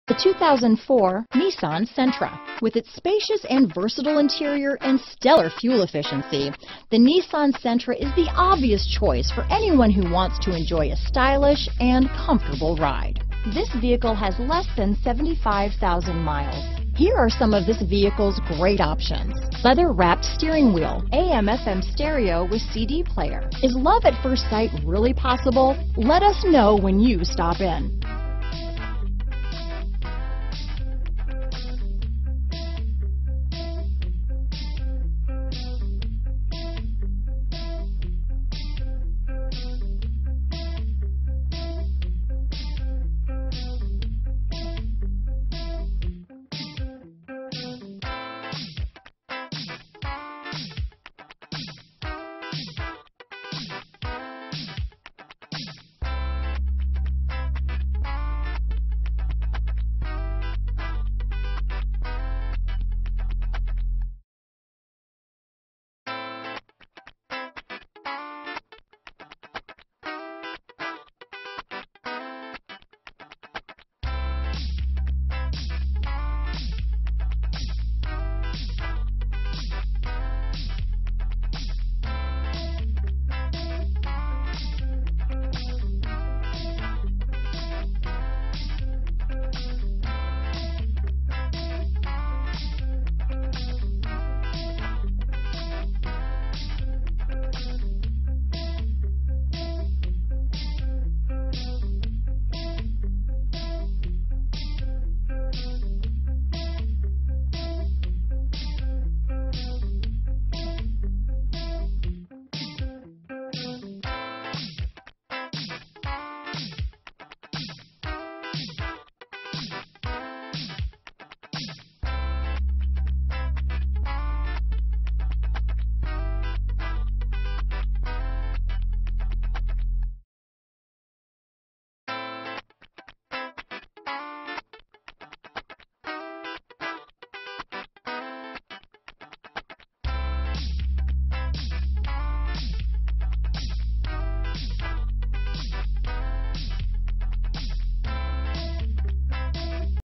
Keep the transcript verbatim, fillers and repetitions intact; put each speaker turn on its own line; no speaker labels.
The two thousand four Nissan Sentra. With its spacious and versatile interior and stellar fuel efficiency, the Nissan Sentra is the obvious choice for anyone who wants to enjoy a stylish and comfortable ride. This vehicle has less than seventy-five thousand miles. Here are some of this vehicle's great options: leather-wrapped steering wheel, A M F M stereo with C D player. Is love at first sight really possible? Let us know when you stop in.